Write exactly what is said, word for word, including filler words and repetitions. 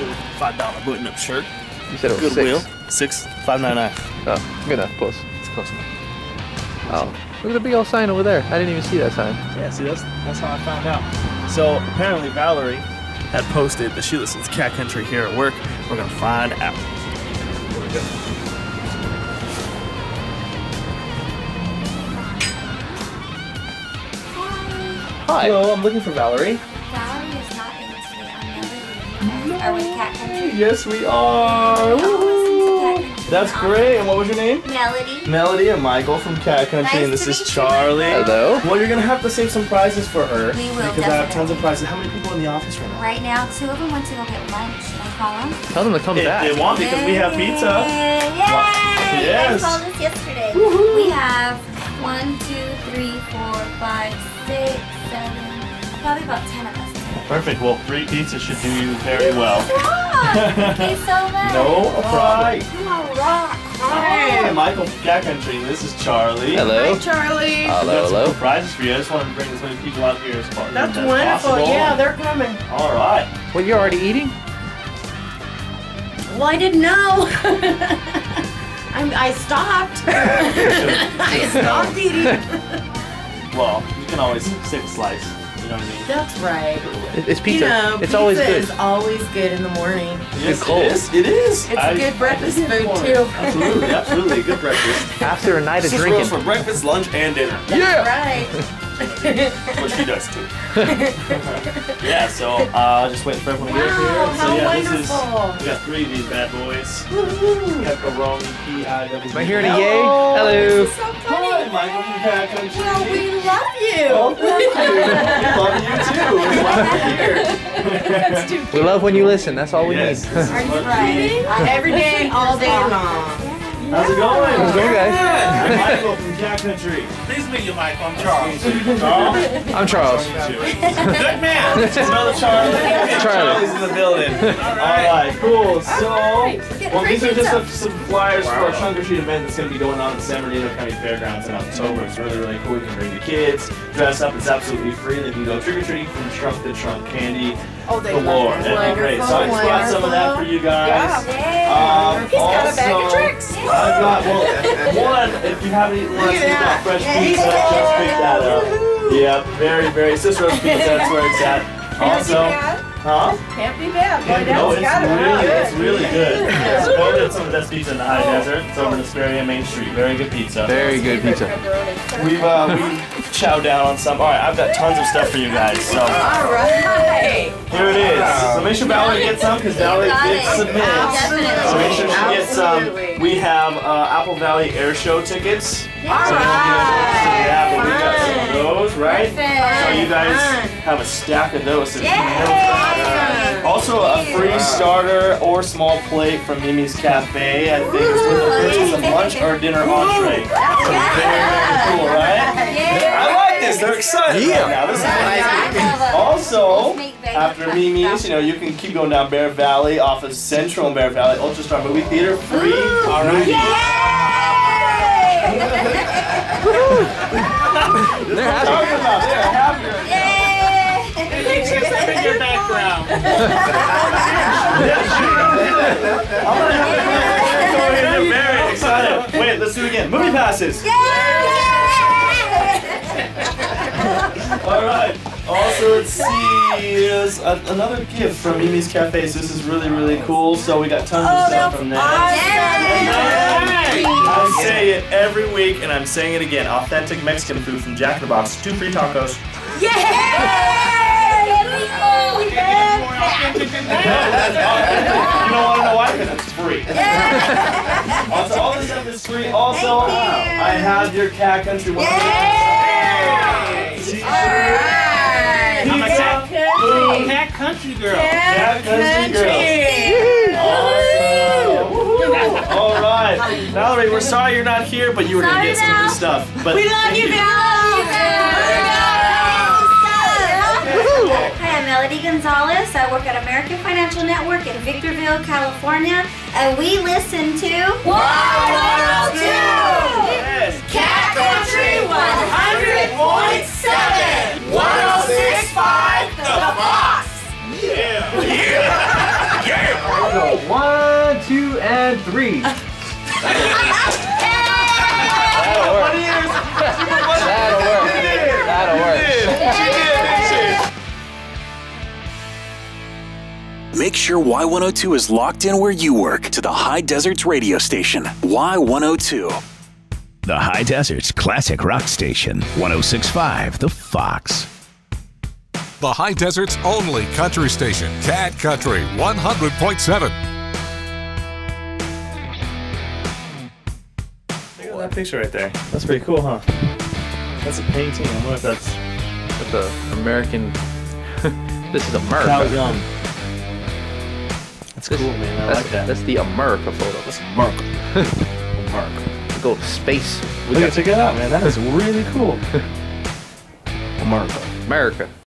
little five dollar button-up shirt. You said it was Goodwill. six. Six, five nine nine. Oh, good enough. Close. It's close enough. Oh, look at the big old sign over there. I didn't even see that sign. Yeah, see, that's that's how I found out. So apparently Valerie had posted that she listens to Cat Country here at work. We're gonna find out. Here we go. Hi. Hello, I'm looking for Valerie. Valerie is not in today. I'm never Are we Cat Country? Yes, we are. I'll listen to Cat Country. That's great. And what was your name? Melody. Melody and Michael from Cat Country, Nice and this to is meet you, Charlie. Michael. Hello. Well, you're gonna have to save some prizes for her. We will, Because I have tons definitely. of prizes. How many people in the office right now? Right now, two of them went to go get lunch. Should I call them? Tell them to come They, back. they want because we have pizza. Yay! Yes. I called us yesterday. Woohoo. We have one, two, three, four, five, six, seven, probably about ten of us today. Perfect. Well, free pizza should do you very well. Wow, thank you so much. No problem. You are rock. Hi, Michael from Cat Country. This is Charlie. Hello. Hi, Charlie. We've got Hello, some hello. cool prizes for you. I just wanted to bring as many people out here as far That's as wonderful. possible. Yeah, they're coming. All right. Well, you're already eating? Well, I didn't know. I'm, I stopped. I stopped eating. Well, you can always save a slice. You know what I mean? That's right. It- It's pizza. You know, it's pizza always good. is always good in the morning. Yes, cold. it is. It is. It's a good breakfast I did food, for it. too. Absolutely, absolutely. A good breakfast. After a night of This is drinking. roast for breakfast, lunch, and dinner. Yeah. Right. That's what she does too. Yeah, so uh, just waiting for everyone to get here. Wow, So how yeah, this is wonderful. we got three of these bad boys. Woohoo. Pepperoni, P I W. Am I hearing a yay? Hello. This is so Hi, funny. Michael from Cat Country. Well, we love you. Oh, thank you. We love you too. We're glad you're here. That's too We love when you listen. That's all we Yes, need. this is Are you what kidding? Every day, all day long. How's it going? How's it going, guys? I'm Michael from Cat Country. Please meet you, Michael. I'm Charles. Charles? I'm Charles. Good man. Another Charlie. Charlie. Charlie's in the building. All right, cool. So, well, these are just some, some flyers for our trunk or treat event that's going to be going on at San Bernardino County Fairgrounds in October. It's really, really cool. You can bring the kids, dress up. It's absolutely free. They can go trick or treating from trunk to trunk. Candy Oh, they galore. love it. That'd be great. So I just brought some of that for you guys. Yeah. Um, He's got a bag of also, tricks. I've got, well, one, if you have any lessons that. about fresh Yeah. pizza, just pick that up. Woohoo. Yeah, very, very, Cicero's Pizza, that's where it's at. Also, huh? Can't be bad. My No, dad's it's got it. really, Wow. it's really good. It's voted it's some of the best pizza in the high desert. It's over in Hesperia Main Street. Very good pizza. Very good pizza. We've uh, we chowed down on some. All right, I've got tons of stuff for you guys. So All right. here it is. So make sure Valerie gets some because Valerie Got did it. submit. Definitely. So make sure she gets some. Absolutely. We have uh, Apple Valley Air Show tickets. All So right. yeah, but we got some of Fun. those, right? Perfect. So you guys Fun. have a stack of those. So you Yay! can have- Also a free starter or small plate from Mimi's Cafe. I think it's with a purchase of lunch or dinner entree. So very, very cool, right? I like this. They're excited right now. This is nice. Also, after Mimi's, you know, you can keep going down Bear Valley off of Central and Bear Valley. Ultra Star Movie Theater, free. All right. They're happy. Talking about they're happy. Thanks for having your background. I'm gonna have to go ahead and get very excited. Wait, let's do it again. Movie passes. All right. Also, let's see. There's a, another gift from Mimi's Cafe. So this is really, really cool. So we got tons of stuff from there. I say it every week, and I'm saying it again. Authentic Mexican food from Jack in the Box. Two free tacos. Yay! You don't want to know why? Because it's free. Also, all this stuff is free. Also, Thank you. I have your Cat Country one. Alright. I'm a cat, Food. cat country girl. Cat Country girl. Awesome. Woohoo. All right. Valerie, we're sorry you're not here, but you were going to Sorry get some of now. this stuff. But We love you, Hi, I'm Melody Gonzalez. I work at American Financial Network in Victorville, California, and we listen to one oh two Yes. Cat Country one hundred point seven one oh six point five The Boss. Yeah. Yeah. Yeah. three. That'll work. That'll work. Make sure Y one oh two is locked in where you work to the High Deserts radio station, Y one oh two. The High Deserts Classic Rock Station, one oh six point five, The Fox. The High Deserts only country station, Cat Country one hundred point seven. Look at that picture right there. That's pretty cool, huh? That's a painting. I wonder if that's That's a American. This is America. Cal Young. That's This- cool, man. I that's, like that. That's the America photo. That's America. America. Go to space. We Look got at check it out, man. That is really cool. America. America.